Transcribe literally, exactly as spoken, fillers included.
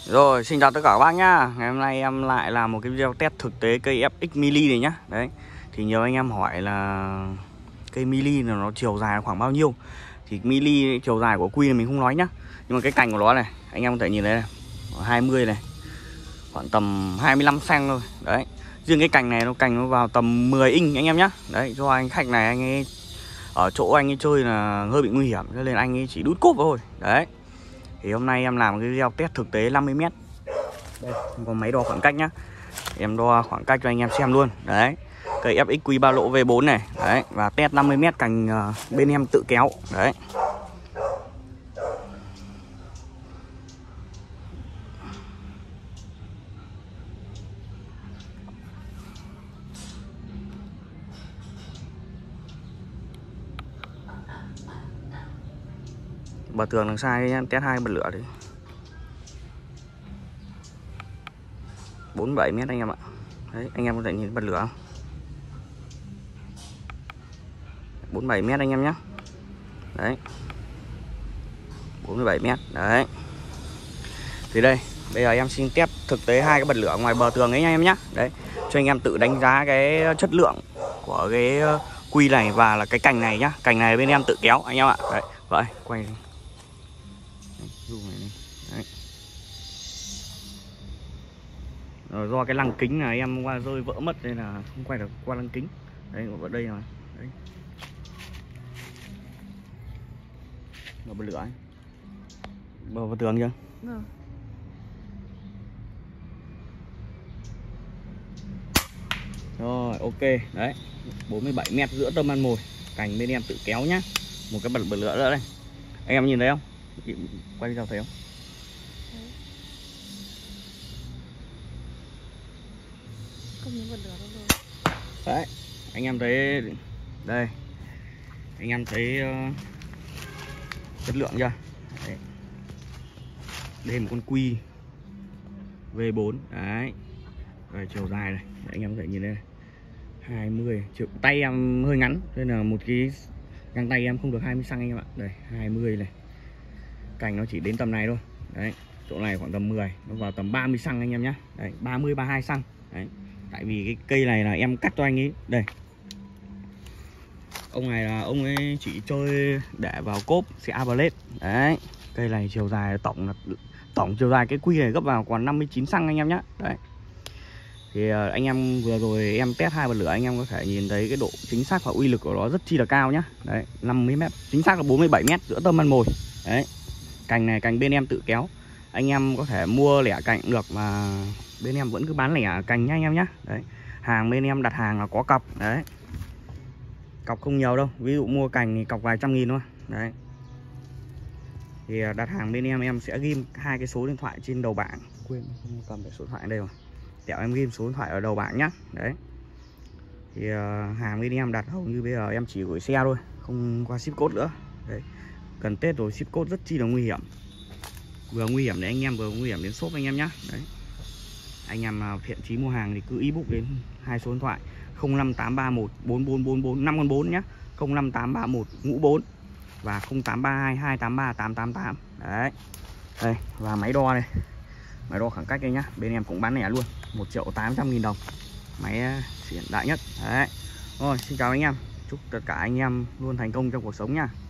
Rồi, xin chào tất cả các bác nhá. Ngày hôm nay em lại làm một cái video test thực tế cây ép ích Mini này nhá. Đấy, thì nhiều anh em hỏi là cây Mini là nó chiều dài khoảng bao nhiêu. Thì Mini chiều dài của Quy này mình không nói nhá. Nhưng mà cái cành của nó này, anh em có thể nhìn thấy này, hai mươi này, khoảng tầm hai mươi lăm xăng thôi. Đấy, riêng cái cành này nó cành nó vào tầm mười inch anh em nhá. Đấy, cho anh khách này anh ấy ở chỗ anh ấy chơi là hơi bị nguy hiểm, cho nên anh ấy chỉ đút cốp thôi. Đấy, thì hôm nay em làm một cái video test thực tế năm mươi mét. Đây, có máy đo khoảng cách nhá. Em đo khoảng cách cho anh em xem luôn. Đấy, cây ép ích Quy ba lỗ V bốn này. Đấy, và test năm mươi mét cành uh, bên em tự kéo. Đấy, bờ tường đằng xa nhá, test hai bật lửa đi. bốn mươi bảy mét anh em ạ. Đấy, anh em có thể nhìn bật lửa không? bốn mươi bảy mét anh em nhé. Đấy, bốn mươi bảy mét. Đấy, thì đây, bây giờ em xin test thực tế hai cái bật lửa ngoài bờ tường ấy nha em nhé. Đấy, cho anh em tự đánh giá cái chất lượng của cái Quy này và là cái cành này nhá. Cành này bên em tự kéo anh em ạ. Đấy, vậy quay đi. Đấy. Rồi, do cái lăng kính này em qua rơi vỡ mất nên là không quay được qua lăng kính. Đấy, ở đây rồi. Đấy, bờ bật lửa ấy. Bờ vào tường chưa? Ừ. Rồi, ok. Đấy, bốn mươi bảy mét giữa tâm ăn mồi. Cành bên em tự kéo nhá. Một cái bật bật lửa nữa đây. Anh em nhìn thấy không? Quay video thấy không? Không những bật lửa đâu rồi. Đấy, anh em thấy đây. Anh em thấy uh, chất lượng chưa? Đấy. Đây một con Quy V bốn. Đấy. Rồi, chiều dài này, đấy, anh em có thể nhìn đây này. hai mươi, chiều tay em hơi ngắn nên là một cái găng tay em không được hai mươi xăng anh em ạ. Đây, hai mươi này. Cành nó chỉ đến tầm này thôi. Đấy, chỗ này khoảng tầm mười, nó vào tầm ba mươi xăng anh em nhé. Đấy, ba mươi ba mươi hai xăng. Đấy, tại vì cái cây này là em cắt cho anh ấy. Đây, ông này là ông ấy chỉ chơi để vào cốp xe Averlet. Đấy, cây này chiều dài tổng là tổng chiều dài cái Quy này gấp vào còn năm mươi chín xăng anh em nhé. Đấy, thì anh em vừa rồi em test hai bật lửa, anh em có thể nhìn thấy cái độ chính xác và uy lực của nó rất chi là cao nhá. Đấy, năm mươi mét, chính xác là bốn mươi bảy mét giữa tâm ăn mồi. Đấy, cành này cành bên em tự kéo. Anh em có thể mua lẻ cành được mà bên em vẫn cứ bán lẻ cành nhá anh em nhá. Đấy, hàng bên em đặt hàng là có cọc. Đấy, cọc không nhiều đâu, ví dụ mua cành thì cọc vài trăm nghìn thôi. Đấy, thì đặt hàng bên em em sẽ ghim hai cái số điện thoại trên đầu bảng. Quên không cầm cái số điện thoại ở đây rồi, tẹo em ghim số điện thoại ở đầu bảng nhá. Đấy, thì uh, hàng bên em đặt hầu như bây giờ em chỉ gửi xe thôi, không qua ship code nữa. Đấy, gần Tết rồi ship code rất chi là nguy hiểm, vừa nguy hiểm để anh em vừa nguy hiểm đến shop anh em nhá. Đấy, anh em nào thiện chí mua hàng thì cứ ebook đến hai số điện thoại không năm tám ba một bốn bốn bốn bốn năm con bốn nhá, không năm tám ba một ngũ bốn và không tám ba hai hai tám ba tám tám tám. Đấy, đây, và máy đo này, máy đo khoảng cách đây nhá, bên em cũng bán lẻ luôn, một triệu tám trăm nghìn đồng, máy hiện đại nhất. Đấy, rồi, xin chào anh em, chúc tất cả anh em luôn thành công trong cuộc sống nha.